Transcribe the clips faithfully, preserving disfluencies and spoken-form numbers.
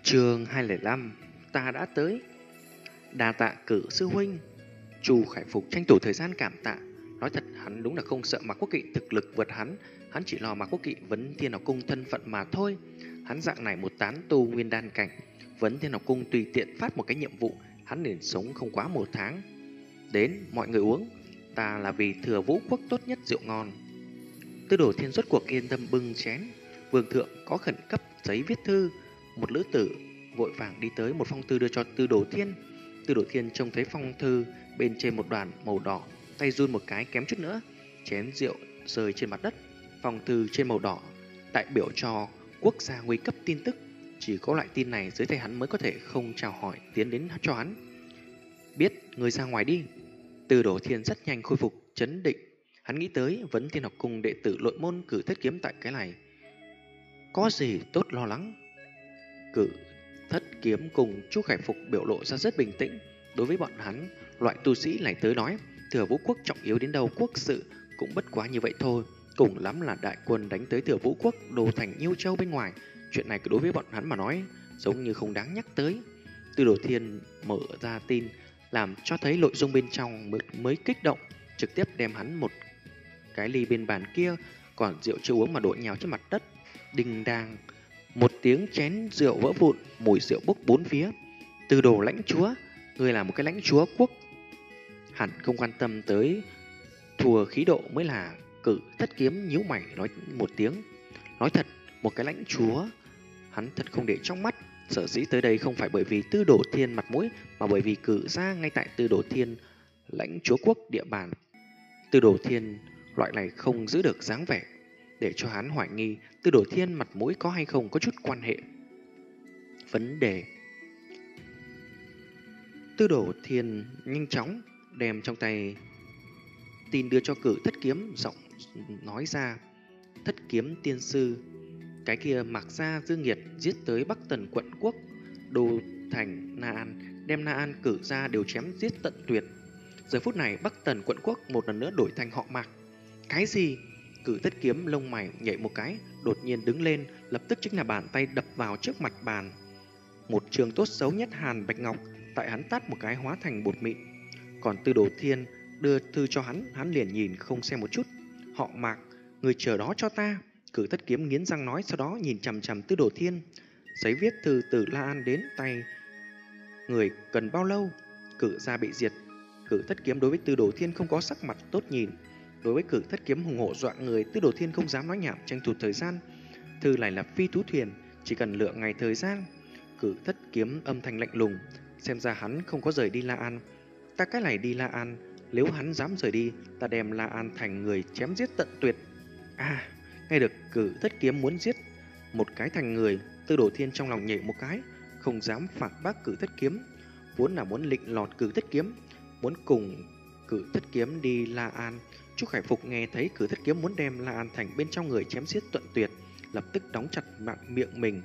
Chương hai không năm. Ta đã tới. Đa tạ Cử sư huynh. Chu Khải Phục tranh thủ thời gian cảm tạ. Nói thật, hắn đúng là không sợ Mạc Quốc Kỵ thực lực vượt hắn, hắn chỉ lo Mạc Quốc Kỵ vấn Thiên Học Cung thân phận mà thôi. Hắn dạng này một tán tu nguyên đan cảnh, vấn Thiên Học Cung tùy tiện phát một cái nhiệm vụ, hắn liền sống không quá một tháng. Đến, mọi người uống, ta là vì Thừa Vũ Quốc tốt nhất rượu ngon. Tư Đồ Thiên rốt cuộc yên tâm bưng chén. Vương thượng có khẩn cấp giấy viết thư. Một lữ tử vội vàng đi tới, một phong thư đưa cho Tư Đồ Thiên. Tư Đồ Thiên trông thấy phong thư bên trên một đoàn màu đỏ, tay run một cái kém chút nữa, chén rượu rơi trên mặt đất. Phong thư trên màu đỏ đại biểu cho quốc gia nguy cấp tin tức, chỉ có loại tin này dưới tay hắn mới có thể không chào hỏi tiến đến cho hắn. Biết, người ra ngoài đi. Tư Đồ Thiên rất nhanh khôi phục trấn định. Hắn nghĩ tới vấn Thiên Học Cung đệ tử Lội Môn Cử Thất Kiếm tại cái này có gì tốt lo lắng. Cử Thất Kiếm cùng Chu Khải Phục biểu lộ ra rất bình tĩnh. Đối với bọn hắn, loại tu sĩ này tới nói, Thừa Vũ Quốc trọng yếu đến đâu, quốc sự cũng bất quá như vậy thôi. Cùng lắm là đại quân đánh tới Thừa Vũ Quốc, đồ thành Nhiêu Châu bên ngoài. Chuyện này đối với bọn hắn mà nói giống như không đáng nhắc tới. Tư Đồ Thiên mở ra tin, làm cho thấy nội dung bên trong mới, mới kích động, trực tiếp đem hắn một cái ly bên bàn kia còn rượu chưa uống mà đổ nhào trên mặt đất. Đinh đang, một tiếng chén rượu vỡ vụn, mùi rượu bốc bốn phía. Tư Đồ lãnh chúa, người là một cái lãnh chúa quốc, hẳn không quan tâm tới thùa khí độ mới là. Cử Thất Kiếm nhíu mày nói một tiếng. Nói thật, một cái lãnh chúa hắn thật không để trong mắt. Sở dĩ tới đây không phải bởi vì Tư Đồ Thiên mặt mũi, mà bởi vì cử ra ngay tại Tư Đồ Thiên lãnh chúa quốc địa bàn. Tư Đồ Thiên loại này không giữ được dáng vẻ, để cho hắn hoài nghi Tư Đồ Thiên mặt mũi có hay không có chút quan hệ. Vấn đề Tư Đồ Thiên nhanh chóng đem trong tay tin đưa cho Cử Thất Kiếm, giọng nói ra. Thất Kiếm tiên sư, cái kia Mạc Gia Dương Nghiệt giết tới Bắc Tần quận quốc, Đô Thành Na An, đem Na An cử ra đều chém giết tận tuyệt. Giờ phút này Bắc Tần quận quốc một lần nữa đổi thành họ Mạc. Cái gì? Cử Thất Kiếm lông mày nhảy một cái, đột nhiên đứng lên, lập tức chính là bàn tay đập vào trước mặt bàn. Một trường tốt xấu nhất Hàn Bạch Ngọc tại hắn tát một cái hóa thành bột mịn. Còn Tư Đồ Thiên đưa thư cho hắn, hắn liền nhìn không xem một chút. Họ Mạc, người chờ đó cho ta. Cử Thất Kiếm nghiến răng nói, sau đó nhìn chằm chằm Tư Đồ Thiên. Giấy viết thư từ La An đến tay người cần bao lâu? Cử gia bị diệt. Cử Thất Kiếm đối với Tư Đồ Thiên không có sắc mặt tốt nhìn. Đối với Cử Thất Kiếm hùng hổ dọa người, Tư Đồ Thiên không dám nói nhảm, tranh thủ thời gian. Thư này là phi thú thuyền, chỉ cần lựa ngày thời gian. Cử Thất Kiếm âm thanh lạnh lùng, xem ra hắn không có rời đi La An. Ta cái này đi La An, nếu hắn dám rời đi, ta đem La An thành người chém giết tận tuyệt. À, nghe được Cử Thất Kiếm muốn giết một cái thành người, Tư Đồ Thiên trong lòng nhảy một cái, không dám phản bác Cử Thất Kiếm. Vốn là muốn lịnh lọt Cử Thất Kiếm, muốn cùng Cử Thất Kiếm đi La An. Chu Khải Phục nghe thấy Cử Thất Kiếm muốn đem La An thành bên trong người chém giết tận tuyệt, lập tức đóng chặt mạng miệng mình.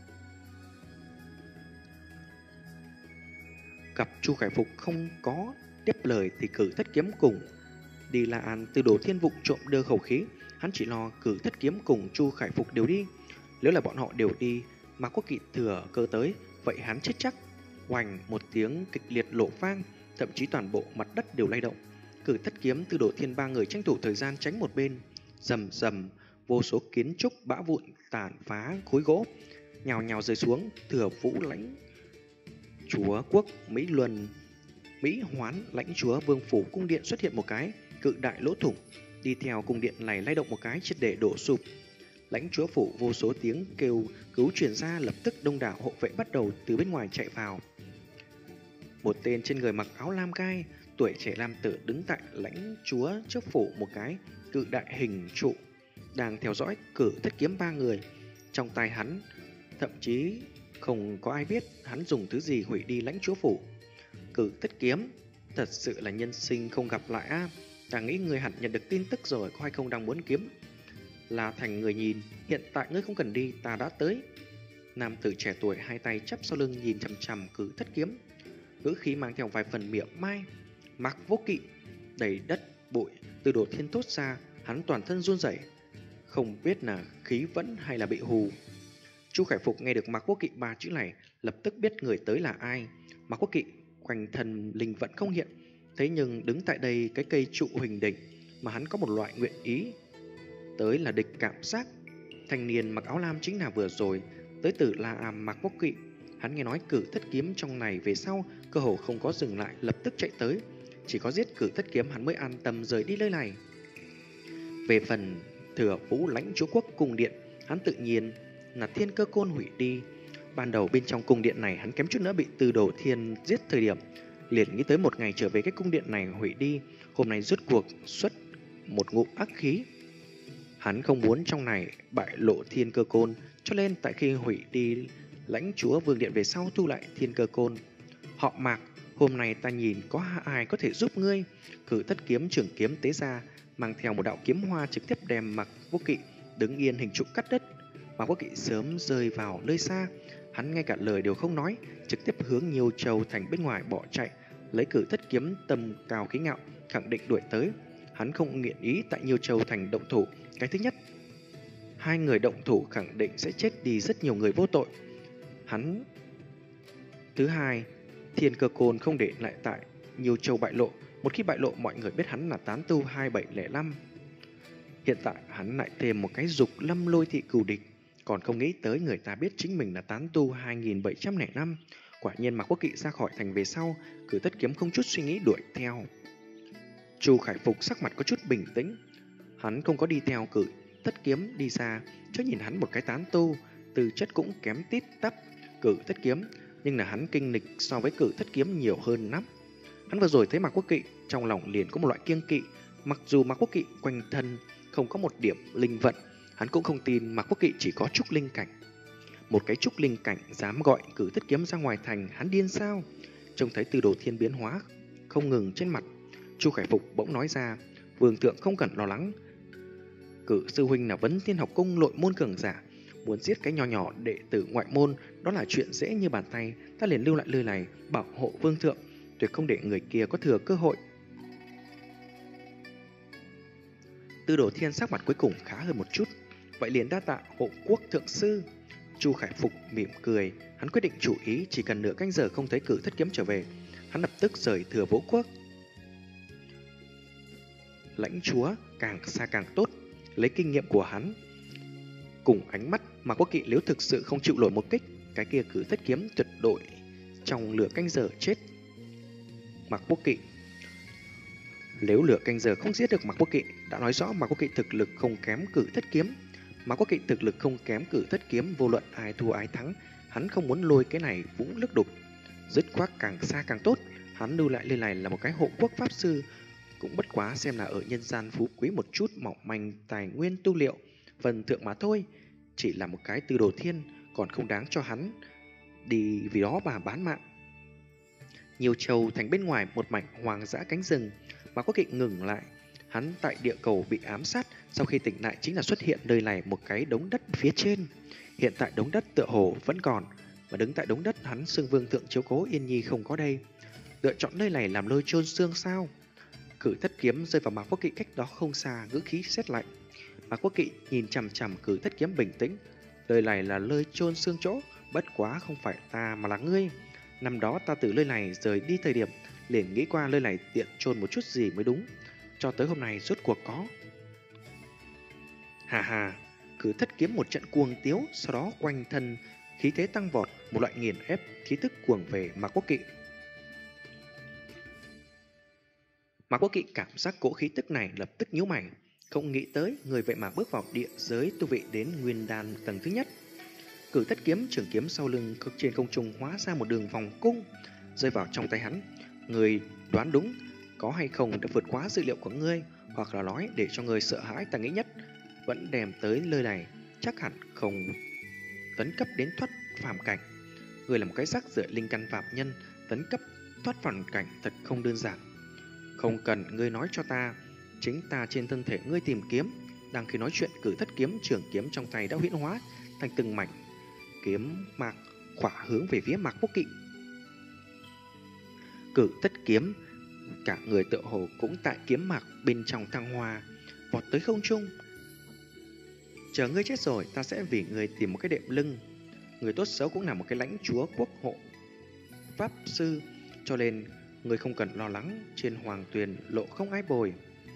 Gặp Chu Khải Phục không có tiếp lời thì Cử Thất Kiếm cùng đi La An. Tư Đồ Thiên vụng trộm đưa khẩu khí, hắn chỉ lo Cử Thất Kiếm cùng Chu Khải Phục đều đi. Nếu là bọn họ đều đi mà Quốc Kỵ thừa cơ tới, vậy hắn chết chắc. Oành một tiếng kịch liệt lộ vang, thậm chí toàn bộ mặt đất đều lay động. Cử Thất Kiếm, Tư Đồ Thiên ba người tranh thủ thời gian tránh một bên. Rầm rầm, vô số kiến trúc bã vụn tàn phá khối gỗ nhào nhào rơi xuống. Thừa Vũ lãnh chúa quốc Mỹ Luân, Mỹ Hoán lãnh chúa Vương phủ cung điện xuất hiện một cái cự đại lỗ thủng, đi theo cung điện này lay động một cái triệt để đổ sụp. Lãnh chúa phủ vô số tiếng kêu cứu truyền ra, lập tức đông đảo hộ vệ bắt đầu từ bên ngoài chạy vào. Một tên trên người mặc áo lam gai, tuổi trẻ nam tử đứng tại lãnh chúa trước phủ một cái cự đại hình trụ, đang theo dõi Cử Thất Kiếm ba người. Trong tay hắn thậm chí không có ai biết hắn dùng thứ gì hủy đi lãnh chúa phủ. Cử Thất Kiếm, thật sự là nhân sinh không gặp lại a. À? Ta nghĩ người hẳn nhận được tin tức rồi, có hay không đang muốn kiếm là thành người nhìn. Hiện tại ngươi không cần đi, ta đã tới. Nam tử trẻ tuổi hai tay chắp sau lưng nhìn chằm chằm Cử Thất Kiếm, ngữ khí mang theo vài phần mỉa mai. Mạc Vô Kỵ, đầy đất bụi. Tư Đồ Thiên thốt ra, hắn toàn thân run rẩy, không biết là khí vẫn hay là bị hù. Chu Khải Phục nghe được Mạc Quốc Kỵ ba chữ này, lập tức biết người tới là ai. Mạc Quốc Kỵ quanh thân linh vận không hiện, thế nhưng đứng tại đây cái cây trụ huỳnh đỉnh mà hắn có một loại nguyện ý tới là địch cảm giác. Thanh niên mặc áo lam chính là vừa rồi tới từ La Am Mạc Quốc Kỵ. Hắn nghe nói cử thất kiếm trong này về sau, cơ hồ không có dừng lại, lập tức chạy tới. Chỉ có giết cử thất kiếm hắn mới an tâm rời đi nơi này. Về phần Thừa Vũ Lãnh Chúa Quốc cung điện, hắn tự nhiên là Thiên Cơ Côn hủy đi. Ban đầu bên trong cung điện này hắn kém chút nữa bị Từ Đồ Thiên giết thời điểm, liền nghĩ tới một ngày trở về cái cung điện này hủy đi. Hôm nay rốt cuộc xuất một ngụm ác khí. Hắn không muốn trong này bại lộ Thiên Cơ Côn, cho nên tại khi hủy đi Lãnh Chúa Vương Điện về sau thu lại Thiên Cơ Côn. Họ Mạc, hôm nay ta nhìn có ai có thể giúp ngươi. Cử thất kiếm trưởng kiếm tế ra, mang theo một đạo kiếm hoa trực tiếp đem Mạc Quốc Kỵ đứng yên hình trụ cắt đất. Mạc Quốc Kỵ sớm rơi vào nơi xa, hắn ngay cả lời đều không nói, trực tiếp hướng Nhiều Châu thành bên ngoài bỏ chạy, lấy cử thất kiếm tầm cao khí ngạo khẳng định đuổi tới. Hắn không nghiện ý tại Nhiều Châu thành động thủ. Cái thứ nhất, hai người động thủ khẳng định sẽ chết đi rất nhiều người vô tội. Hắn thứ hai, Thiên Cơ Côn không để lại tại Nhiều Châu bại lộ. Một khi bại lộ, mọi người biết hắn là tán tu hai bảy không năm. Hiện tại hắn lại thêm một cái dục lâm lôi thị cừu địch, còn không nghĩ tới người ta biết chính mình là tán tu hai nghìn bảy trăm lẻ năm. Quả nhiên Mạc Quốc Kỵ ra khỏi thành về sau, cử thất kiếm không chút suy nghĩ đuổi theo. Chu Khải Phục sắc mặt có chút bình tĩnh, hắn không có đi theo cử thất kiếm đi xa, chứ nhìn hắn một cái tán tu, tư chất cũng kém tít tắp cử thất kiếm, nhưng là hắn kinh lịch so với cử thất kiếm nhiều hơn lắm. Hắn vừa rồi thấy Mạc Quốc Kỵ, trong lòng liền có một loại kiêng kỵ. Mặc dù Mạc Quốc Kỵ quanh thân không có một điểm linh vận, hắn cũng không tin Mạc Quốc Kỵ chỉ có trúc linh cảnh. Một cái trúc linh cảnh dám gọi cử thất kiếm ra ngoài thành, hắn điên sao? Trông thấy Từ Đồ Thiên biến hóa không ngừng trên mặt, Chu Khải Phục bỗng nói ra, vương thượng không cần lo lắng. Cử sư huynh là Vấn Thiên Học Cung nội môn cường giả, muốn giết cái nho nhỏ đệ tử ngoại môn đó là chuyện dễ như bàn tay. Ta liền lưu lại lời này bảo hộ vương thượng, tuyệt không để người kia có thừa cơ hội. Từ Đồ Thiên sắc mặt cuối cùng khá hơn một chút, vậy liền đa tạ hộ quốc thượng sư. Chu Khải Phục mỉm cười, hắn quyết định chủ ý, chỉ cần nửa canh giờ không thấy cử thất kiếm trở về, hắn lập tức rời Thừa Vũ Quốc. Lãnh chúa càng xa càng tốt, lấy kinh nghiệm của hắn cùng ánh mắt mà Quốc Kỵ nếu thực sự không chịu nổi một kích, cái kia cử thất kiếm tuyệt đối trong nửa canh giờ chết. Mạc Quốc Kỵ nếu nửa canh giờ không giết được Mạc Quốc Kỵ, đã nói rõ Mạc Quốc Kỵ thực lực không kém cử thất kiếm. Mạc Quốc Kỵ thực lực không kém cử thất kiếm, vô luận ai thua ai thắng, hắn không muốn lôi cái này vũng nước đục. Dứt khoát càng xa càng tốt, hắn lưu lại lên này là một cái hộ quốc pháp sư, cũng bất quá xem là ở nhân gian phú quý một chút mỏng manh tài nguyên tu liệu, phần thượng mà thôi. Chỉ là một cái Từ Đồ Thiên, còn không đáng cho hắn đi vì đó mà bán mạng. Nhiều Châu thành bên ngoài một mảnh hoang dã cánh rừng, Mạc Quốc Kỵ ngừng lại. Hắn tại địa cầu bị ám sát, sau khi tỉnh lại chính là xuất hiện nơi này một cái đống đất phía trên. Hiện tại đống đất tựa hồ vẫn còn, và đứng tại đống đất hắn xưng vương thượng chiếu cố Yên Nhi không có đây. Lựa chọn nơi này làm nơi chôn xương sao? Cử thất kiếm rơi vào Mạc Quốc Kỵ cách đó không xa, ngữ khí sét lạnh. Mạc Quốc Kỵ nhìn chằm chằm cử thất kiếm bình tĩnh. Nơi này là nơi chôn xương chỗ, bất quá không phải ta mà là ngươi. Năm đó ta từ nơi này rời đi thời điểm, liền nghĩ qua nơi này tiện chôn một chút gì mới đúng. Cho tới hôm nay rốt cuộc có. Hà hà, cử thất kiếm một trận cuồng tiếu, sau đó quanh thân khí thế tăng vọt, một loại nghiền ép khí tức cuồng về Mạc Quốc Kỵ. Mạc Quốc Kỵ cảm giác cỗ khí tức này lập tức nhíu mày, không nghĩ tới người vậy mà bước vào địa giới tu vị đến nguyên đan tầng thứ nhất. Cử thất kiếm trường kiếm sau lưng trên không trung hóa ra một đường vòng cung, rơi vào trong tay hắn. Người đoán đúng, có hay không đã vượt quá dữ liệu của ngươi, hoặc là nói để cho người sợ hãi ta nghĩ nhất, vẫn đem tới nơi này, chắc hẳn không tấn cấp đến thoát phàm cảnh. Ngươi là một cái rác rưởi linh căn phạm nhân, tấn cấp thoát phàm cảnh thật không đơn giản. Không cần ngươi nói cho ta, chính ta trên thân thể ngươi tìm kiếm. Đang khi nói chuyện, cử thất kiếm trường kiếm trong tay đã huyễn hóa thành từng mảnh kiếm mạc khỏa hướng về phía Mạc Quốc Kỵ. Cử thất kiếm cả người tựa hồ cũng tại kiếm mạc bên trong thăng hoa, vọt tới không trung. Chờ ngươi chết rồi, ta sẽ vì ngươi tìm một cái đệm lưng. người tốt xấu cũng là một cái lãnh chúa quốc hộ pháp sư, cho nên người không cần lo lắng, trên hoàng tuyền lộ không ai bồi.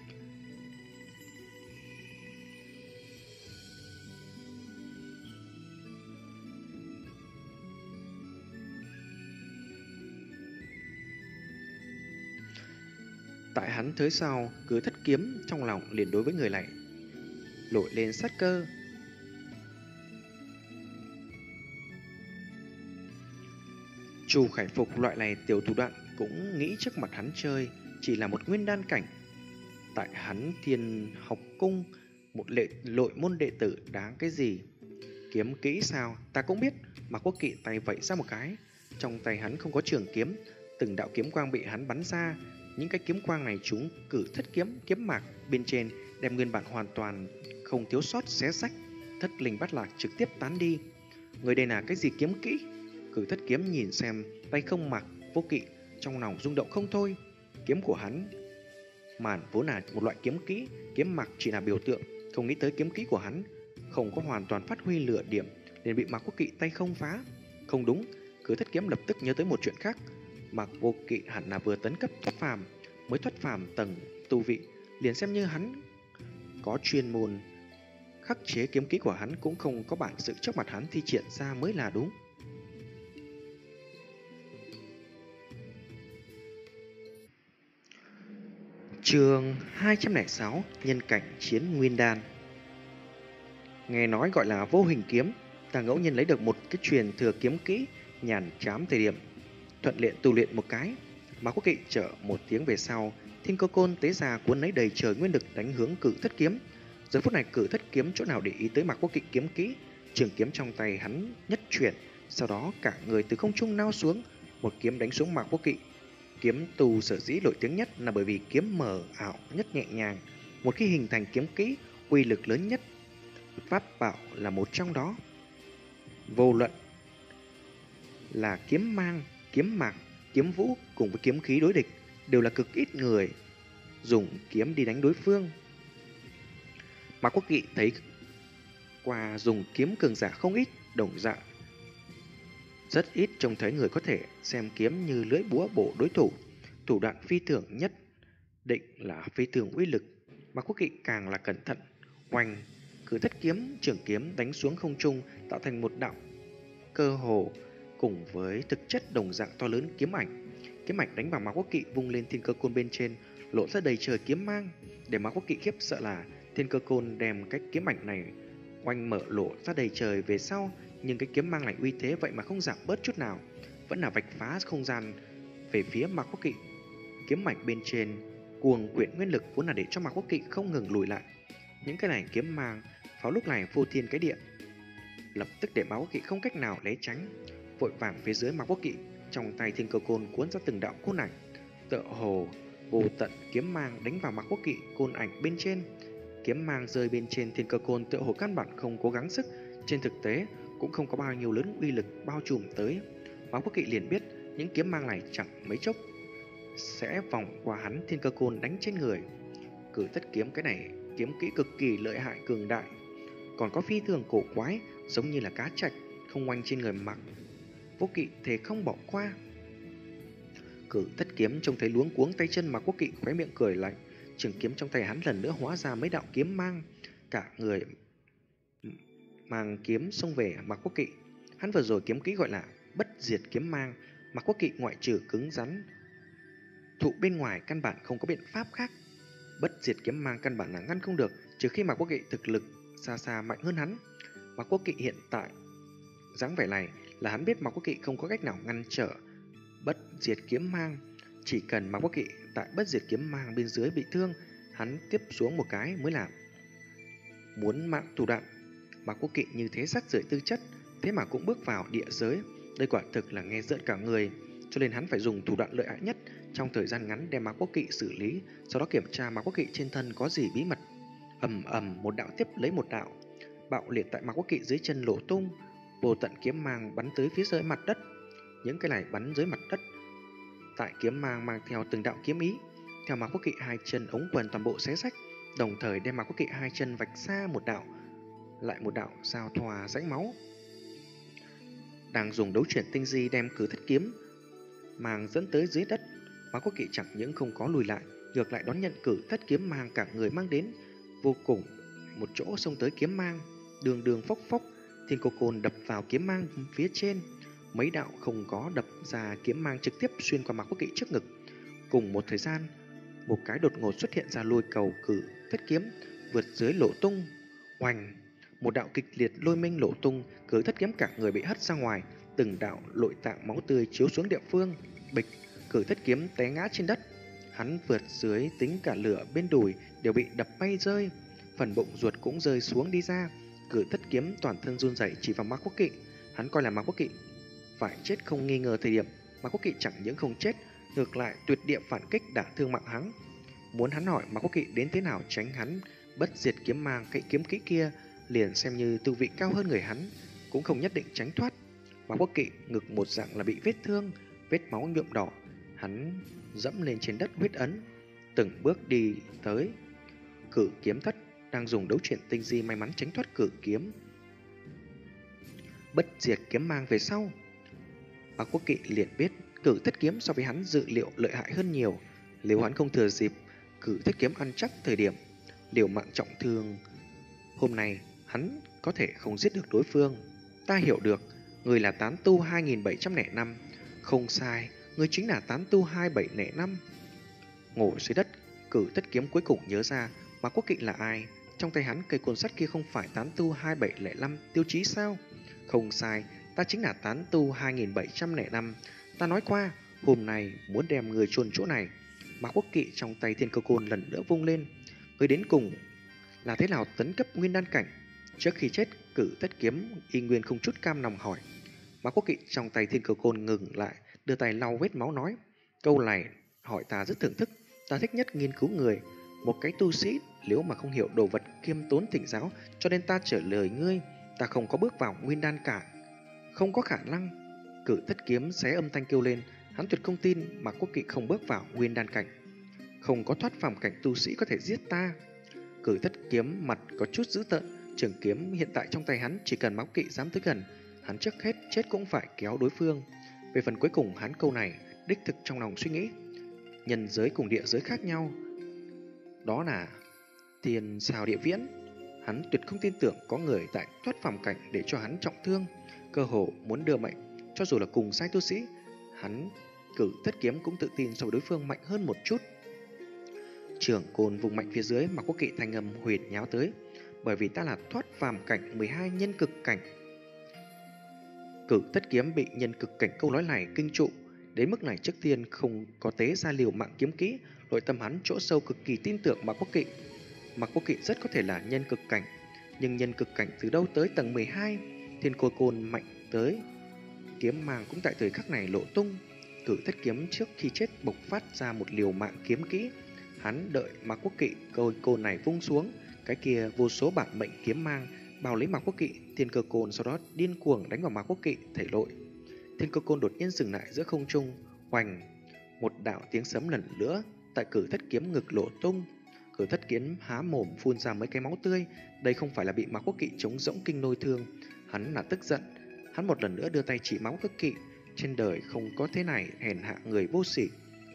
Tại hắn tới sau, cứ thất kiếm trong lòng liền đối với người này nổi lên sát cơ. Chu Khải Phục loại này tiểu thủ đoạn cũng nghĩ trước mặt hắn chơi chỉ là một nguyên đan cảnh. Tại hắn Thiên Học Cung, một lệ lội môn đệ tử đáng cái gì? Kiếm kỹ sao? Ta cũng biết. Mà Quốc Kỵ tay vẫy ra một cái, trong tay hắn không có trường kiếm, từng đạo kiếm quang bị hắn bắn ra. Những cái kiếm quang này chúng cử thất kiếm, kiếm mạc bên trên đem nguyên bản hoàn toàn không thiếu sót xé rách, thất linh bát lạc trực tiếp tán đi. Người đây là cái gì kiếm kỹ? Cử thất kiếm nhìn xem tay không mặc Vô Kỵ, trong lòng rung động không thôi. Kiếm của hắn màn vốn là một loại kiếm kỹ, kiếm mặc chỉ là biểu tượng, không nghĩ tới kiếm kỹ của hắn không có hoàn toàn phát huy lửa điểm, liền bị Mạc Quốc Kỵ tay không phá. Không đúng, Cử thất kiếm lập tức nhớ tới một chuyện khác. Mạc Vô Kỵ hẳn là vừa tấn cấp thoát phàm, mới thoát phàm tầng tu vị, liền xem như hắn có chuyên môn khắc chế kiếm kỹ của hắn cũng không có bản sự trước mặt hắn thi triển ra mới là đúng. Chương hai trăm lẻ sáu, nhân cảnh chiến nguyên đan. Nghe nói gọi là vô hình kiếm, ta ngẫu nhiên lấy được một cái truyền thừa kiếm kỹ, nhàn chám thời điểm thuận tiện tu luyện một cái. Mạc Quốc Kỵ chở một tiếng về sau, Thiên Cơ Côn tế ra cuốn lấy đầy trời nguyên lực đánh hướng Cử thất kiếm. Giờ phút này Cử thất kiếm chỗ nào để ý tới Mạc Quốc Kỵ kiếm kỹ, trường kiếm trong tay hắn nhất chuyển, sau đó cả người từ không trung lao xuống, một kiếm đánh xuống Mạc Quốc Kỵ. Kiếm tù sở dĩ nổi tiếng nhất là bởi vì kiếm mờ ảo nhất nhẹ nhàng, một khi hình thành kiếm kỹ, uy lực lớn nhất. Pháp bảo là một trong đó. Vô luận là kiếm mang, kiếm mạc, kiếm vũ cùng với kiếm khí đối địch đều là cực ít người dùng kiếm đi đánh đối phương. Mạc Quốc Kỵ thấy qua dùng kiếm cường giả không ít, đồng dạng rất ít trông thấy người có thể xem kiếm như lưỡi búa bổ đối thủ. Thủ đoạn phi thường nhất định là phi thường uy lực. Mạc Quốc Kỵ càng là cẩn thận, oanh Cử thất kiếm trường kiếm đánh xuống không trung, tạo thành một đạo cơ hồ cùng với thực chất đồng dạng to lớn kiếm ảnh. Kiếm ảnh đánh vào Mạc Quốc Kỵ vung lên Thiên Cơ Côn bên trên, lộ ra đầy trời kiếm mang. Để Mạc Quốc Kỵ khiếp sợ là Thiên Cơ Côn đem cái kiếm ảnh này oanh mở lộ ra đầy trời về sau, nhưng cái kiếm mang lại uy thế vậy mà không giảm bớt chút nào, vẫn là vạch phá không gian về phía Mạc Quốc Kỵ. Kiếm ảnh bên trên cuồng quyển nguyên lực vốn là để cho Mạc Quốc Kỵ không ngừng lùi lại. Những cái này kiếm mang pháo lúc này vô thiên cái địa, lập tức để Mạc Quốc Kỵ không cách nào né tránh. Vội vàng phía dưới Mạc Quốc Kỵ trong tay Thiên Cơ Côn cuốn ra từng đạo côn ảnh, tựa hồ vô tận kiếm mang đánh vào Mạc Quốc Kỵ côn ảnh bên trên. Kiếm mang rơi bên trên Thiên Cơ Côn tựa hồ căn bản không cố gắng sức, trên thực tế cũng không có bao nhiêu lớn uy lực bao trùm tới. Mạc Quốc Kỵ liền biết những kiếm mang này chẳng mấy chốc sẽ vòng qua hắn Thiên Cơ Côn đánh trên người. Cử thất kiếm cái này kiếm kỹ cực kỳ lợi hại cường đại, còn có phi thường cổ quái, giống như là cá trạch không oanh trên người Mạc Quốc Kỵ thề không bỏ qua. Cử thất kiếm trông thấy luống cuống tay chân Mạc Quốc Kỵ khóe miệng cười lạnh, trường kiếm trong tay hắn lần nữa hóa ra mấy đạo kiếm mang, cả người mang kiếm xông về Mạc Quốc Kỵ. Hắn vừa rồi kiếm kỹ gọi là bất diệt kiếm mang, Mạc Quốc Kỵ ngoại trừ cứng rắn thụ bên ngoài căn bản không có biện pháp khác. Bất diệt kiếm mang căn bản là ngăn không được, trừ khi Mạc Quốc Kỵ thực lực xa xa mạnh hơn hắn. Mạc Quốc Kỵ hiện tại dáng vẻ này là hắn biết Mạc Quốc Kỵ không có cách nào ngăn trở bất diệt kiếm mang. Chỉ cần Mạc Quốc Kỵ tại bất diệt kiếm mang bên dưới bị thương, hắn tiếp xuống một cái mới làm. Muốn mạng thủ đoạn, Mạc Quốc Kỵ như thế rác rưởi tư chất, thế mà cũng bước vào địa giới, đây quả thực là nghe rợn cả người. Cho nên hắn phải dùng thủ đoạn lợi hại nhất trong thời gian ngắn đem Mạc Quốc Kỵ xử lý, sau đó kiểm tra Mạc Quốc Kỵ trên thân có gì bí mật. Ầm ầm, một đạo tiếp lấy một đạo, bạo liệt tại Mạc Quốc Kỵ dưới chân nổ tung, vô tận kiếm mang bắn tới phía dưới mặt đất. Những cái này bắn dưới mặt đất, tại kiếm mang mang theo từng đạo kiếm ý, theo Mạc Quốc Kỵ hai chân ống quần toàn bộ xé rách, đồng thời đem Mạc Quốc Kỵ hai chân vạch ra một đạo lại một đạo giao thoa rãnh máu. đang dùng đấu chuyển tinh di đem cử thất kiếm mang dẫn tới dưới đất. Mạc Quốc Kỵ chẳng những không có lùi lại, ngược lại đón nhận cử thất kiếm mang cả người mang đến, vô cùng một chỗ xông tới kiếm mang, đường đường phốc phốc, thiên cô côn đập vào kiếm mang phía trên. Mấy đạo không có đập ra kiếm mang trực tiếp xuyên qua Mạc Quốc Kỵ trước ngực. Cùng một thời gian, một cái đột ngột xuất hiện ra lôi cầu cử thất kiếm vượt dưới lỗ tung. Oanh! Một đạo kịch liệt lôi minh lỗ tung, cử thất kiếm cả người bị hất ra ngoài, từng đạo nội tạng máu tươi chiếu xuống địa phương. Bịch! Cử thất kiếm té ngã trên đất. Hắn vượt dưới tính cả lửa bên đùi đều bị đập bay rơi, phần bụng ruột cũng rơi xuống đi ra. Cử thất kiếm toàn thân run rẩy chỉ vào Mạc Quốc Kỵ. Hắn coi là Mạc Quốc Kỵ phải chết không nghi ngờ thời điểm. Mạc Quốc Kỵ chẳng những không chết, ngược lại tuyệt địa phản kích đả thương mạng hắn. Muốn hắn hỏi Mạc Quốc Kỵ đến thế nào tránh hắn bất diệt kiếm mang cái kiếm kỹ kia, liền xem như tu vị cao hơn người hắn cũng không nhất định tránh thoát. Mạc Quốc Kỵ ngực một dạng là bị vết thương, vết máu nhuộm đỏ. Hắn dẫm lên trên đất huyết ấn, từng bước đi tới cử kiếm thất đang dùng đấu chuyển tinh di may mắn tránh thoát cử kiếm bất diệt kiếm mang về sau. Mạc Quốc Kỵ liền biết cử thất kiếm so với hắn dự liệu lợi hại hơn nhiều. Nếu hắn không thừa dịp cử thất kiếm ăn chắc thời điểm liều mạng trọng thương, hôm nay hắn có thể không giết được đối phương. Ta hiểu được, người là tán tu hai nghìn bảy trăm lẻ năm. Không sai, người chính là tán tu hai nghìn bảy trăm lẻ năm. Ngồi dưới đất, cử thất kiếm cuối cùng nhớ ra Mạc Quốc Kỵ là ai. Trong tay hắn cây côn sắt kia không phải tán tu hai nghìn bảy trăm lẻ năm tiêu chí sao? Không sai, ta chính là tán tu hai nghìn bảy trăm lẻ năm. Ta nói qua, hôm nay muốn đem người chôn chỗ này. Mạc Quốc Kỵ trong tay thiên cơ côn lần nữa vung lên. Người đến cùng là thế nào tấn cấp nguyên đan cảnh? Trước khi chết, cử thất kiếm y nguyên không chút cam lòng hỏi. Mạc Quốc Kỵ trong tay thiên cơ côn ngừng lại, đưa tay lau vết máu nói: câu này hỏi ta rất thưởng thức. Ta thích nhất nghiên cứu người. Một cái tu sĩ nếu mà không hiểu đồ vật kiêm tốn thỉnh giáo, cho nên ta trả lời ngươi, ta không có bước vào nguyên đan cả. Không có khả năng. Cử thất kiếm xé âm thanh kêu lên. Hắn tuyệt không tin Mạc Quốc Kỵ không bước vào nguyên đan cảnh. Không có thoát phàm cảnh tu sĩ có thể giết ta. Cử thất kiếm mặt có chút dữ tợn. Trường kiếm hiện tại trong tay hắn, chỉ cần Mạc Quốc Kỵ dám tới gần, hắn trước hết chết cũng phải kéo đối phương. Về phần cuối cùng, hắn câu này đích thực trong lòng suy nghĩ. Nhân giới cùng địa giới khác nhau, đó là tiền sao địa viễn. Hắn tuyệt không tin tưởng có người tại thoát phàm cảnh để cho hắn trọng thương, cơ hồ muốn đưa mệnh. Cho dù là cùng sai tu sĩ, hắn cử thất kiếm cũng tự tin so với đối phương mạnh hơn một chút. Trường côn vùng mạnh phía dưới, Mạc Quốc Kỵ thanh âm huyền nháo tới: bởi vì ta là thoát phàm cảnh mười hai nhân cực cảnh. Cử thất kiếm bị nhân cực cảnh câu nói này kinh trụ đến mức này, trước tiên không có tế ra liều mạng kiếm kỹ. Nội tâm hắn chỗ sâu cực kỳ tin tưởng Mạc Quốc Kỵ. Mạc Quốc Kỵ rất có thể là nhân cực cảnh, nhưng nhân cực cảnh từ đâu tới tầng mười hai? Thiên Côn Côn mạnh tới, kiếm mang cũng tại thời khắc này lộ tung. Cử thất kiếm trước khi chết bộc phát ra một liều mạng kiếm kỹ. Hắn đợi Mạc Quốc Kỵ côi côn này vung xuống, cái kia vô số bản mệnh kiếm mang bao lấy Mạc Quốc Kỵ. Thiên Cơ Côn sau đó điên cuồng đánh vào Mạc Quốc Kỵ thể nội. Thiên Cơ Côn đột nhiên dừng lại giữa không trung. Hoành! Một đạo tiếng sấm lần nữa tại cử thất kiếm ngực lộ tung. Cử thất kiếm há mồm phun ra mấy cái máu tươi. Đây không phải là bị Mạc Quốc Kỵ chống rỗng kinh lôi thương. Hắn là tức giận. Hắn một lần nữa đưa tay chỉ Mạc Quốc Kỵ. Trên đời không có thế này hèn hạ người vô sỉ.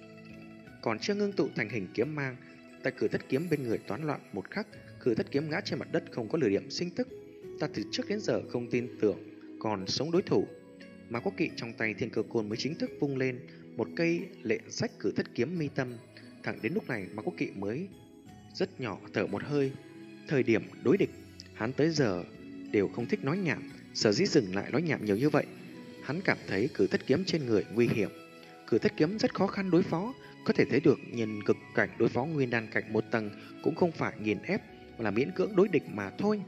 Còn chưa ngưng tụ thành hình kiếm mang, tại cử thất kiếm bên người toán loạn một khắc, cử thất kiếm ngã trên mặt đất không có lửa điểm sinh tức. Ta từ trước đến giờ không tin tưởng còn sống đối thủ. Mạc Quốc Kỵ trong tay thiên cơ côn mới chính thức vung lên một cây lệ rách cử thất kiếm mi tâm. Thẳng đến lúc này Mạc Quốc Kỵ mới rất nhỏ thở một hơi. Thời điểm đối địch, hắn tới giờ đều không thích nói nhảm. Sở dĩ dừng lại nói nhảm nhiều như vậy, hắn cảm thấy cử thất kiếm trên người nguy hiểm. Cử thất kiếm rất khó khăn đối phó. Có thể thấy được nhân cực cảnh đối phó nguyên đan cảnh một tầng cũng không phải nghiền ép, mà là miễn cưỡng đối địch mà thôi.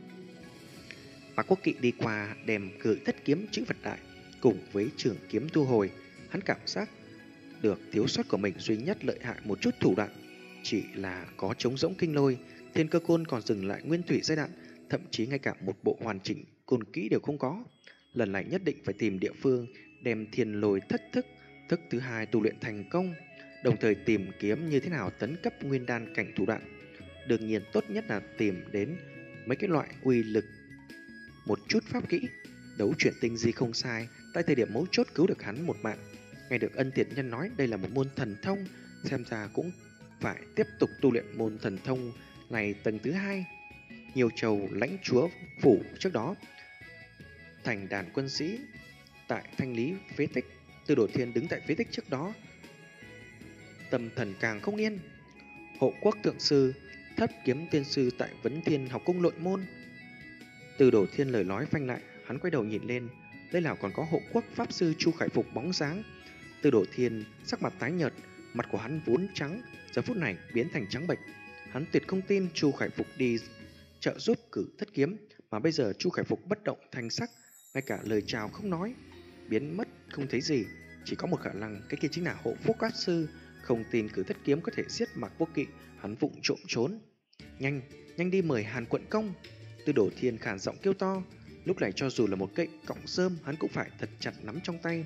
Mạc Quốc Kỵ đi qua đem cử thất kiếm chữ vật đại cùng với trường kiếm thu hồi. Hắn cảm giác được thiếu sót của mình duy nhất lợi hại một chút thủ đoạn, chỉ là có chống rỗng kinh lôi. Thiên Cơ Côn còn dừng lại nguyên thủy giai đoạn, thậm chí ngay cả một bộ hoàn chỉnh côn kỹ đều không có. Lần này nhất định phải tìm địa phương đem thiên lôi thất thức, thức thứ hai tu luyện thành công, đồng thời tìm kiếm như thế nào tấn cấp nguyên đan cảnh thủ đoạn. Đương nhiên tốt nhất là tìm đến mấy cái loại uy lực một chút pháp kỹ. Đấu chuyển tinh di không sai, tại thời điểm mấu chốt cứu được hắn một mạng. Nghe được Ân Tiện Nhân nói đây là một môn thần thông, xem ra cũng phải tiếp tục tu luyện môn thần thông này tầng thứ hai. Nhiều Châu lãnh chúa phủ trước đó thành đàn quân sĩ tại Thanh Lý phế tích. Tư Đồ Thiên đứng tại phế tích trước đó, tâm thần càng không yên. Hộ quốc thượng sư, Thất kiếm tiên sư tại Vấn Thiên học cung nội môn. Tư Đồ Thiên lời nói phanh lại, hắn quay đầu nhìn lên, đây là còn có hộ quốc pháp sư Chu Khải Phục bóng dáng. Tư Đồ Thiên sắc mặt tái nhợt, mặt của hắn vốn trắng, giờ phút này biến thành trắng bệch. Hắn tuyệt không tin Chu Khải Phục đi trợ giúp cử thất kiếm, mà bây giờ Chu Khải Phục bất động thanh sắc, ngay cả lời chào không nói, biến mất không thấy gì. Chỉ có một khả năng, cái kia chính là hộ quốc pháp sư. Không tin cử thất kiếm có thể giết Mạc Vô Kỵ, hắn vụng trộm trốn. Nhanh, nhanh đi mời Hàn Quận Công. Tư Đồ Thiên khàn giọng kêu to. Lúc này cho dù là một cây cọng rơm, hắn cũng phải thật chặt nắm trong tay.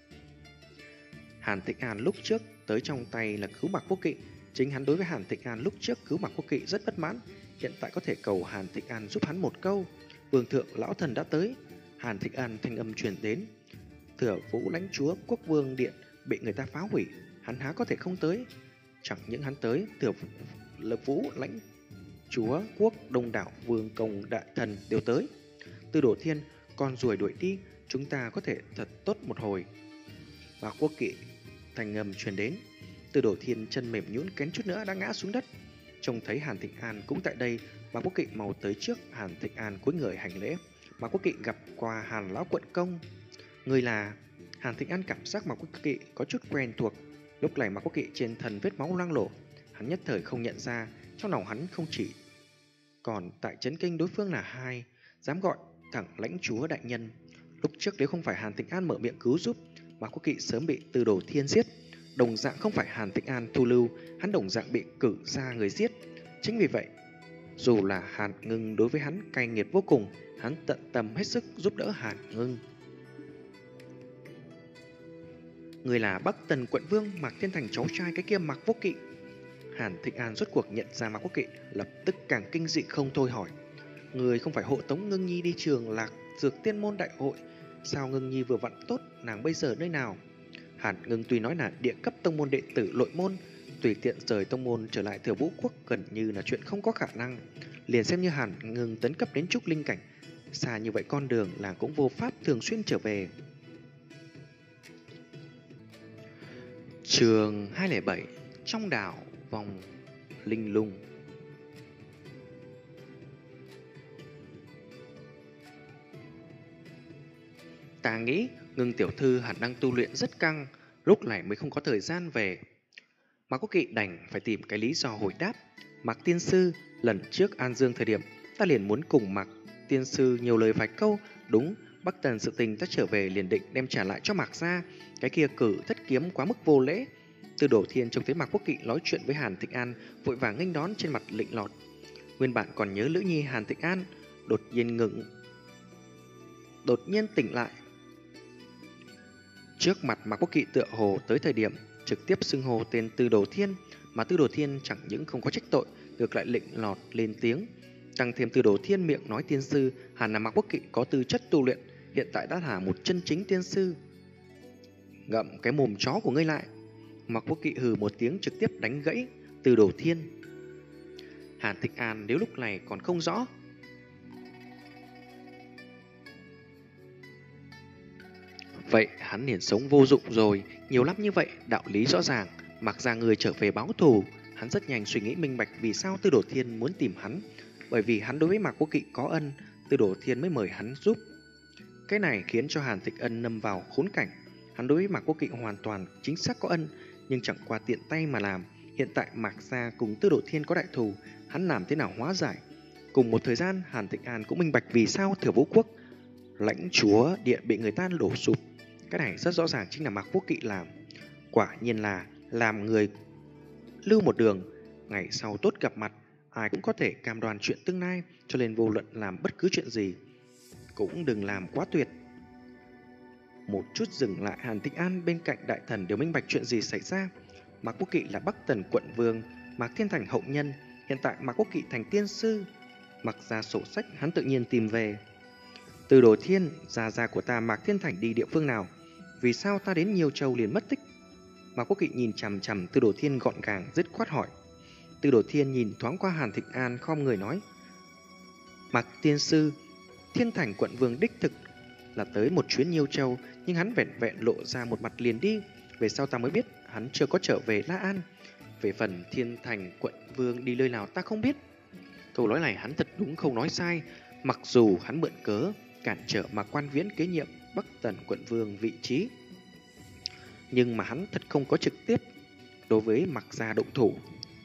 Hàn Tịnh An lúc trước tới trong tay là cứu Mạc Vô Kỵ. Chính hắn đối với Hàn Tịnh An lúc trước cứu Mạc Vô Kỵ rất bất mãn, hiện tại có thể cầu Hàn Tịnh An giúp hắn một câu. Vương thượng lão thần đã tới. Hàn Tịnh An thanh âm truyền đến. Thừa Vũ lãnh chúa Quốc Vương điện bị người ta phá hủy, hắn há có thể không tới. Chẳng những hắn tới, Thừa Lập Vũ lãnh chúa quốc đông đảo vương công đại thần đều tới. Tư Đồ Thiên, con ruồi đuổi đi, chúng ta có thể thật tốt một hồi. Mạc Vô Kỵ thanh âm truyền đến. Tư Đồ Thiên chân mềm nhũn kén chút nữa đã ngã xuống đất. Trông thấy Hàn Thịnh An cũng tại đây, Mạc Vô Kỵ mau tới trước. Hàn Thịnh An cúi người hành lễ. Mạc Vô Kỵ gặp qua Hàn lão quận công. Người là... Hàn Thịnh An cảm giác Mạc Vô Kỵ có chút quen thuộc. Lúc này Mạc Vô Kỵ trên thân vết máu loang lổ, hắn nhất thời không nhận ra. Trong lòng hắn không chỉ còn tại chấn kinh đối phương là hai, dám gọi thẳng lãnh chúa đại nhân. Lúc trước nếu không phải Hàn Thịnh An mở miệng cứu giúp, Mạc Vô Kỵ sớm bị Tư Đồ Thiên giết. Đồng dạng không phải Hàn Thịnh An thu lưu, hắn đồng dạng bị cử ra người giết. Chính vì vậy, dù là Hàn Ngưng đối với hắn cay nghiệt vô cùng, hắn tận tâm hết sức giúp đỡ Hàn Ngưng. Người là Bắc Tần quận vương Mạc Thiên Thành cháu trai cái kia Mạc Vô Kỵ. Hàn Thịnh An rốt cuộc nhận ra Mạc Vô Kỵ, lập tức càng kinh dị không thôi hỏi. Người không phải hộ tống Ngưng Nhi đi trường Lạc Dược Tiên môn đại hội, sao Ngưng Nhi vừa vặn tốt, nàng bây giờ nơi nào? Hàn Ngưng tuy nói là địa cấp tông môn đệ tử nội môn, tùy tiện rời tông môn trở lại Thừa Vũ quốc gần như là chuyện không có khả năng. Liền xem như Hàn Ngưng tấn cấp đến trúc linh cảnh, xa như vậy con đường là cũng vô pháp thường xuyên trở về. Chương hai không bảy, trong đảo vòng linh lung. Ta nghĩ Ngưng tiểu thư hẳn đang tu luyện rất căng, lúc này mới không có thời gian về. Mạc Vô Kỵ đành phải tìm cái lý do hồi đáp. Mạc tiên sư, lần trước An Dương thời điểm, ta liền muốn cùng Mạc tiên sư nhiều lời vài câu. Đúng, Bắc Tần sự tình ta trở về liền định đem trả lại cho Mạc gia. Cái kia cử thất kiếm quá mức vô lễ. Tư Đồ Thiên trông thấy Mạc Vô Kỵ nói chuyện với Hàn Thịnh An, vội vàng nghênh đón, trên mặt lịnh lọt. Nguyên bản còn nhớ Lữ Nhi Hàn Thịnh An, đột nhiên ngừng, đột nhiên tỉnh lại. Trước mặt Mạc Vô Kỵ tựa hồ tới thời điểm trực tiếp xưng hô tên Tư Đồ Thiên, mà Tư Đồ Thiên chẳng những không có trách tội, ngược lại lịnh lọt lên tiếng. Tăng thêm Tư Đồ Thiên miệng nói tiên sư, hẳn là Mạc Vô Kỵ có tư chất tu luyện, hiện tại đã là một chân chính tiên sư. Ngậm cái mồm chó của ngươi lại. Mạc Vô Kỵ hừ một tiếng trực tiếp đánh gãy Tư Đồ Thiên. Hàn Thịnh An nếu lúc này còn không rõ, vậy hắn liền sống vô dụng rồi. Nhiều lắm như vậy, đạo lý rõ ràng, mặc ra người trở về báo thù. Hắn rất nhanh suy nghĩ minh bạch vì sao Tư Đồ Thiên muốn tìm hắn. Bởi vì hắn đối với Mạc Vô Kỵ có ân, Tư Đồ Thiên mới mời hắn giúp. Cái này khiến cho Hàn Thịnh Ân lâm vào khốn cảnh. Hắn đối với Mạc Vô Kỵ hoàn toàn chính xác có ân, nhưng chẳng qua tiện tay mà làm. Hiện tại Mạc gia cùng Tư Đồ Thiên có đại thù, hắn làm thế nào hóa giải? Cùng một thời gian, Hàn Thịnh An cũng minh bạch vì sao Thừa Vũ quốc lãnh chúa điện bị người ta đổ sụp. Cái này rất rõ ràng chính là Mạc Vô Kỵ làm. Quả nhiên là làm người lưu một đường, ngày sau tốt gặp mặt, ai cũng có thể cam đoan chuyện tương lai, cho nên vô luận làm bất cứ chuyện gì cũng đừng làm quá tuyệt. Một chút dừng lại, Hàn Thịnh An bên cạnh đại thần đều minh bạch chuyện gì xảy ra. Mạc Vô Kỵ là Bắc Tần quận vương, Mạc Thiên Thành hậu nhân, hiện tại Mạc Vô Kỵ thành tiên sư. Mặc ra sổ sách hắn tự nhiên tìm về. Từ Đồ Thiên, gia gia của ta Mạc Thiên Thành đi địa phương nào? Vì sao ta đến Nhiêu Châu liền mất tích? Mạc Quốc Kỵ nhìn chằm chằm Từ Đồ Thiên gọn gàng, dứt khoát hỏi. Từ Đồ Thiên nhìn thoáng qua Hàn Thịnh An, khom người nói: Mạc tiên sư, Thiên Thành quận vương đích thực là tới một chuyến Nhiêu Châu, nhưng hắn vẹn vẹn lộ ra một mặt liền đi. Về sau ta mới biết hắn chưa có trở về La An. Về phần Thiên Thành quận vương đi nơi nào ta không biết. Câu nói này hắn thật đúng không nói sai. Mặc dù hắn mượn cớ cản trở Mạc Quan Viễn kế nhiệm Bắc Tần quận vương vị trí, nhưng mà hắn thật không có trực tiếp đối với Mạc gia động thủ.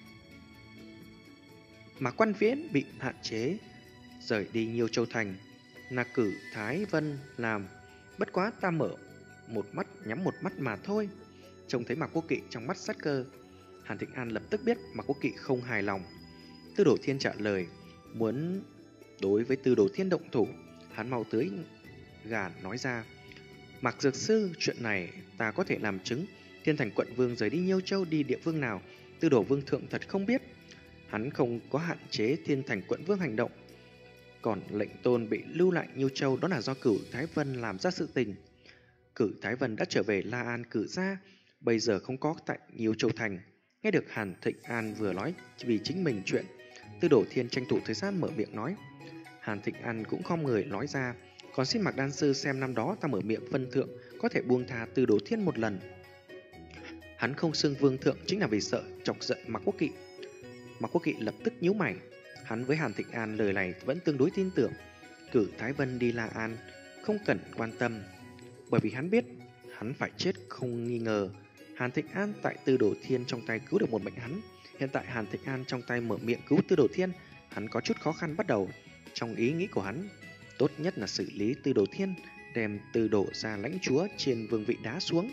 Mạc Quan Viễn bị hạn chế rời đi Nhiêu Châu thành là cử Thái Vân làm. Bất quá ta mở một mắt nhắm một mắt mà thôi. Trông thấy Mạc Quốc Kỵ trong mắt sát cơ, Hàn Thịnh An lập tức biết Mạc Quốc Kỵ không hài lòng. Tư Đồ Thiên trả lời muốn đối với Tư Đồ Thiên động thủ. Hắn mau tới gàn nói ra: Mạc Dược Sư, chuyện này ta có thể làm chứng. Thiên Thành quận vương rời đi Nhiêu Châu đi địa phương nào, Tư Đồ Vương thượng thật không biết. Hắn không có hạn chế Thiên Thành quận vương hành động, còn lệnh tôn bị lưu lại Nhiêu Châu đó là do Cửu Thái Vân làm ra sự tình. Cửu Thái Vân đã trở về La An cử gia, bây giờ không có tại Nhiêu Châu thành. Nghe được Hàn Thịnh An vừa nói vì chính mình chuyện, Tư Đồ Thiên tranh thủ thời gian mở miệng nói. Hàn Thịnh An cũng không người nói ra: còn xin Mạc đan sư xem năm đó ta mở miệng phân thượng, có thể buông tha Tư Đồ Thiên một lần. Hắn không xưng vương thượng chính là vì sợ chọc giận Mạc Quốc Kỵ. Mạc Quốc Kỵ lập tức nhíu mày. Hắn với Hàn Thịnh An lời này vẫn tương đối tin tưởng. Cử Thái Vân đi La An không cần quan tâm, bởi vì hắn biết hắn phải chết không nghi ngờ. Hàn Thịnh An tại Tư Đồ Thiên trong tay cứu được một mệnh hắn. Hiện tại Hàn Thịnh An trong tay mở miệng cứu Tư Đồ Thiên, hắn có chút khó khăn bắt đầu. Trong ý nghĩ của hắn, tốt nhất là xử lý Tư Đồ Thiên, đem Tư Đồ ra lãnh chúa trên vương vị đá xuống.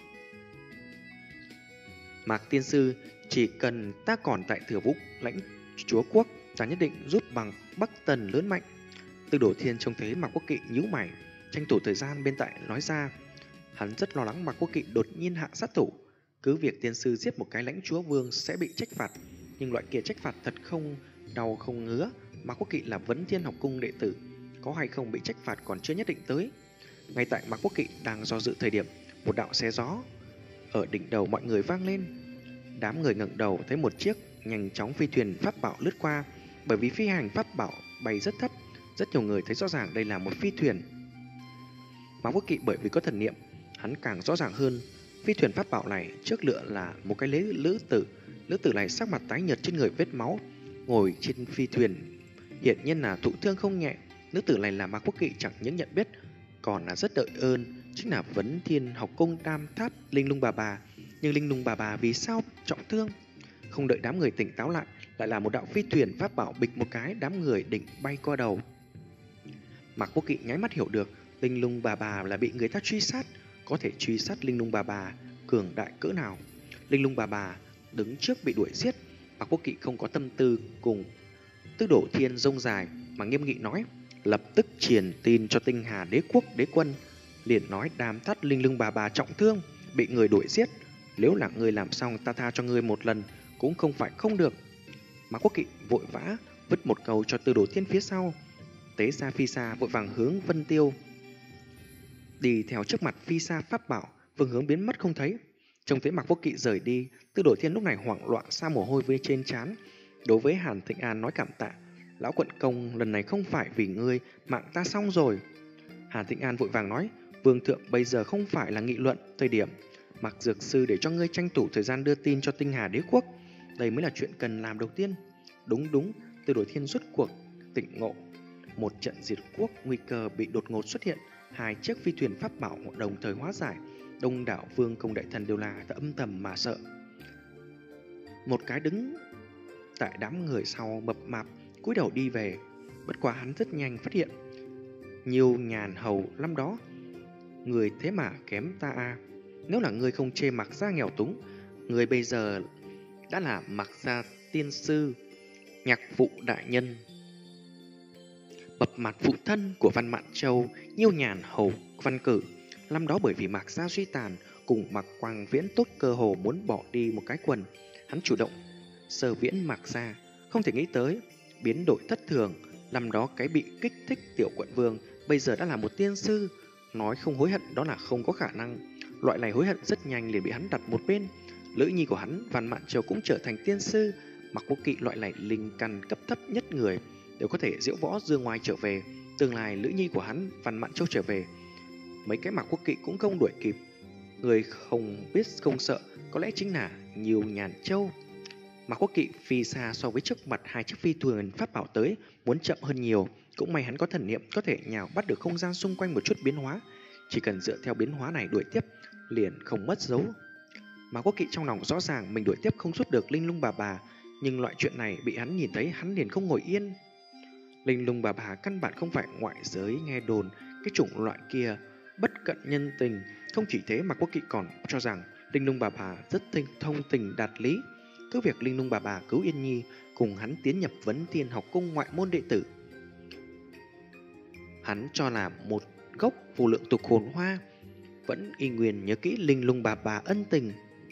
Mạc tiên sư, chỉ cần ta còn tại Thừa Vũ lãnh chúa quốc, ta nhất định giúp bằng Bắc Tần lớn mạnh. Tư Đồ Thiên trông thấy Mạc Quốc Kỵ nhíu mày, tranh thủ thời gian bên tại nói ra. Hắn rất lo lắng Mạc Quốc Kỵ đột nhiên hạ sát thủ. Cứ việc tiên sư giết một cái lãnh chúa vương sẽ bị trách phạt, nhưng loại kia trách phạt thật không đau không ngứa. Mạc Quốc Kỵ là Vấn Thiên học cung đệ tử, có hay không bị trách phạt còn chưa nhất định tới. Ngay tại Mạc Quốc Kỵ đang do dự thời điểm, một đạo xé gió ở đỉnh đầu mọi người vang lên. Đám người ngẩng đầu thấy một chiếc nhanh chóng phi thuyền pháp bảo lướt qua. Bởi vì phi hành pháp bảo bay rất thấp, rất nhiều người thấy rõ ràng đây là một phi thuyền. Mạc Quốc Kỵ bởi vì có thần niệm, hắn càng rõ ràng hơn. Phi thuyền pháp bảo này trước lựa là một cái lữ, lữ tử. Lữ tử này sắc mặt tái nhợt, trên người vết máu, ngồi trên phi thuyền hiển nhiên là thụ thương không nhẹ. Nữ tử này là Mạc Quốc Kỵ chẳng những nhận biết, còn là rất đợi ơn, chính là Vấn Thiên học cung Tam Tháp Linh Lung bà bà. Nhưng Linh Lung bà bà vì sao trọng thương? Không đợi đám người tỉnh táo lại, lại là một đạo phi thuyền pháp bảo bịch một cái, đám người định bay qua đầu. Mạc Quốc Kỵ nháy mắt hiểu được Linh Lung bà bà là bị người ta truy sát. Có thể truy sát Linh Lung bà bà cường đại cỡ nào. Linh Lung bà bà đứng trước bị đuổi giết, Mạc Quốc Kỵ không có tâm tư cùng Tư Đồ Thiên rông dài, mà nghiêm nghị nói: lập tức truyền tin cho Tinh Hà đế quốc đế quân, liền nói Đàm Thắt Linh Lung bà bà trọng thương, bị người đuổi giết. Nếu là người làm xong, ta tha cho ngươi một lần cũng không phải không được. Mạc Quốc Kỵ vội vã vứt một câu cho Tư Đồ Thiên phía sau, tế ra phi xa vội vàng hướng Vân Tiêu đi theo trước mặt phi xa pháp bảo, phương hướng biến mất không thấy. Trông thấy Mạc Quốc Kỵ rời đi, Tư Đồ Thiên lúc này hoảng loạn sa mồ hôi với trên trán. Đối với Hàn Thịnh An nói cảm tạ: lão quận công, lần này không phải vì ngươi, mạng ta xong rồi. Hàn Thịnh An vội vàng nói: vương thượng, bây giờ không phải là nghị luận thời điểm. Mạc Dược Sư để cho ngươi tranh thủ thời gian đưa tin cho Tinh Hà đế quốc, đây mới là chuyện cần làm đầu tiên. Đúng đúng, Tư Đồ Thiên rốt cuộc tỉnh ngộ. Một trận diệt quốc nguy cơ bị đột ngột xuất hiện, hai chiếc phi thuyền pháp bảo đồng thời hóa giải. Đông đảo vương công đại thần đều là âm thầm mà sợ. Một cái đứng tại đám người sau mập mạp cúi đầu đi về. Bất quá hắn rất nhanh phát hiện nhiều nhàn hầu năm đó, người thế mà kém ta a. Nếu là người không chê Mạc gia nghèo túng, người bây giờ đã là Mạc gia tiên sư, nhạc phụ đại nhân. Bập mặt phụ thân của Văn Mạn Châu, Nhiêu Nhàn hầu Văn Cử, năm đó bởi vì Mạc gia suy tàn, cùng Mạc Quang Viễn tốt cơ hồ muốn bỏ đi một cái quần, hắn chủ động sơ viễn Mạc gia. Không thể nghĩ tới biến đổi thất thường, năm đó cái bị kích thích tiểu quận vương bây giờ đã là một tiên sư. Nói không hối hận đó là không có khả năng. Loại này hối hận rất nhanh liền bị hắn đặt một bên. Lữ nhi của hắn, Văn Mạn Châu cũng trở thành tiên sư. Mạc Quốc Kỵ loại này linh căn cấp thấp nhất người đều có thể diễu võ dương ngoài trở về. Tương lai Lữ nhi của hắn, Văn Mạn Châu trở về, mấy cái Mạc Quốc Kỵ cũng không đuổi kịp. Người không biết không sợ có lẽ chính là Nhiều Nhàn Châu. Mạc Quốc Kỵ phi xa so với trước mặt hai chiếc phi thuyền pháp bảo tới, muốn chậm hơn nhiều. Cũng may hắn có thần niệm có thể nhào bắt được không gian xung quanh một chút biến hóa. Chỉ cần dựa theo biến hóa này đuổi tiếp, liền không mất dấu. Mạc Quốc Kỵ trong lòng rõ ràng mình đuổi tiếp không giúp được Linh Lung bà bà, nhưng loại chuyện này bị hắn nhìn thấy hắn liền không ngồi yên. Linh Lung bà bà căn bản không phải ngoại giới nghe đồn cái chủng loại kia bất cận nhân tình. Không chỉ thế, Mạc Quốc Kỵ còn cho rằng Linh Lung bà bà rất tinh thông tình đạt lý. Cứ việc Linh Lung bà bà cứu Yên Nhi cùng hắn tiến nhập Vấn Thiên học cung ngoại môn đệ tử, hắn cho là một gốc vô lượng tục hồn hoa, vẫn y nguyên nhớ kỹ Linh Lung bà bà ân tình.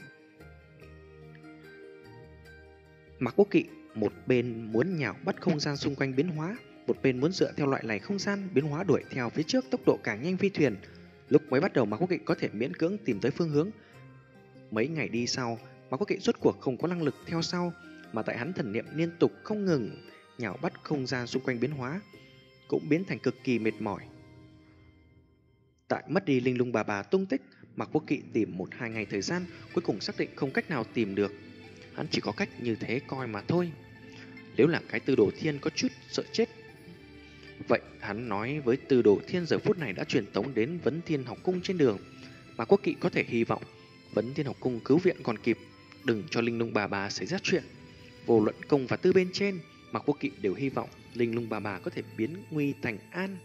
Mạc Quốc Kỵ một bên muốn nhào bắt không gian xung quanh biến hóa, một bên muốn dựa theo loại này không gian biến hóa đuổi theo phía trước tốc độ càng nhanh phi thuyền. Lúc mới bắt đầu Mạc Quốc Kỵ có thể miễn cưỡng tìm tới phương hướng. Mấy ngày đi sau, Mạc Quốc Kỵ rốt cuộc không có năng lực theo sau, mà tại hắn thần niệm liên tục không ngừng nhào bắt không gian xung quanh biến hóa, cũng biến thành cực kỳ mệt mỏi. Tại mất đi Linh Lung bà bà tung tích, Mạc Quốc Kỵ tìm một hai ngày thời gian, cuối cùng xác định không cách nào tìm được. Hắn chỉ có cách như thế coi mà thôi. Nếu là cái Tư Đồ Thiên có chút sợ chết, vậy hắn nói với Tư Đồ Thiên giờ phút này đã truyền tống đến Vấn Thiên học cung trên đường. Mạc Quốc Kỵ có thể hy vọng Vấn Thiên học cung cứu viện còn kịp, đừng cho Linh Lung bà bà xảy ra chuyện. Vô luận công và tư bên trên, Mạc Quốc Kỵ đều hy vọng Linh Lung bà bà có thể biến nguy thành an.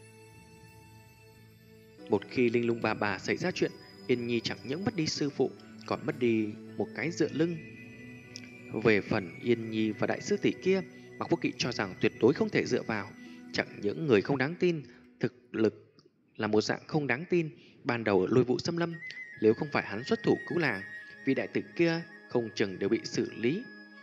Một khi Linh Lung bà bà xảy ra chuyện, Yên Nhi chẳng những mất đi sư phụ, còn mất đi một cái dựa lưng. Về phần Yên Nhi và đại sư tỷ kia, Mạc Quốc Kỵ cho rằng tuyệt đối không thể dựa vào. Chẳng những người không đáng tin, thực lực là một dạng không đáng tin. Ban đầu ở Lôi Vụ Xâm Lâm, nếu không phải hắn xuất thủ cứu làng, vị đại tử kia không chừng đều bị xử lý.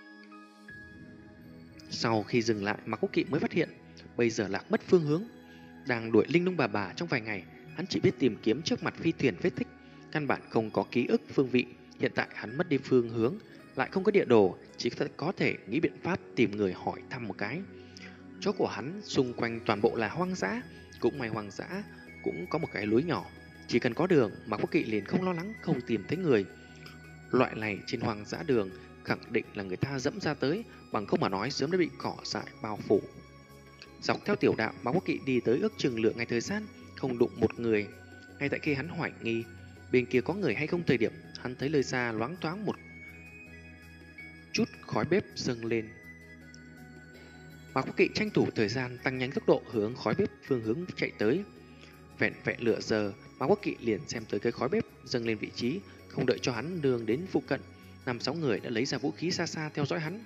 Sau khi dừng lại, Mạc Quốc Kỵ mới phát hiện bây giờ lạc mất phương hướng. Đang đuổi Linh Lung bà bà trong vài ngày, hắn chỉ biết tìm kiếm trước mặt phi thuyền vết tích, căn bản không có ký ức phương vị. Hiện tại hắn mất đi phương hướng, lại không có địa đồ, chỉ có thể nghĩ biện pháp tìm người hỏi thăm một cái. Chỗ của hắn xung quanh toàn bộ là hoang dã, cũng may hoang dã cũng có một cái lối nhỏ, chỉ cần có đường, Mạc Quốc Kỵ liền không lo lắng không tìm thấy người. Loại này trên hoang dã đường khẳng định là người ta dẫm ra tới, bằng không mà nói sớm đã bị cỏ dại bao phủ. Dọc theo tiểu đạo, Mạc Quốc Kỵ đi tới ước chừng lượng ngày thời gian, không đụng một người. Ngay tại khi hắn hoài nghi bên kia có người hay không thời điểm, hắn thấy nơi xa loáng thoáng một chút khói bếp dâng lên. Mạc Quốc Kỵ tranh thủ thời gian tăng nhanh tốc độ hướng khói bếp phương hướng chạy tới. Vẹn vẹn lửa giờ, Mạc Quốc Kỵ liền xem tới cái khói bếp dâng lên vị trí, không đợi cho hắn đường đến phụ cận, năm sáu người đã lấy ra vũ khí xa xa theo dõi hắn.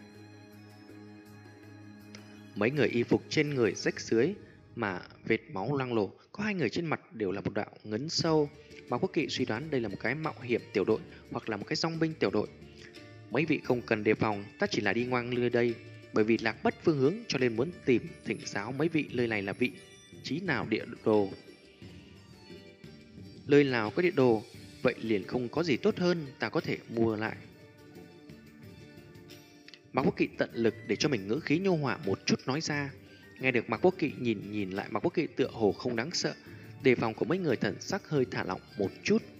Mấy người y phục trên người rách rưới mà vệt máu loang lổ, có hai người trên mặt đều là một đạo ngấn sâu. Mạc Quốc Kỵ suy đoán đây là một cái mạo hiểm tiểu đội hoặc là một cái dòng binh tiểu đội. Mấy vị không cần đề phòng, ta chỉ là đi ngoang lưa đây, bởi vì lạc mất phương hướng cho nên muốn tìm thỉnh giáo mấy vị nơi này là vị trí nào địa đồ. Nơi nào có địa đồ, vậy liền không có gì tốt hơn, ta có thể mua lại. Mạc Quốc Kỵ tận lực để cho mình ngữ khí nhô hòa một chút nói ra. Nghe được Mạc Quốc Kỵ nhìn nhìn lại Mạc Quốc Kỵ tựa hồ không đáng sợ, đề phòng của mấy người thần sắc hơi thả lỏng một chút.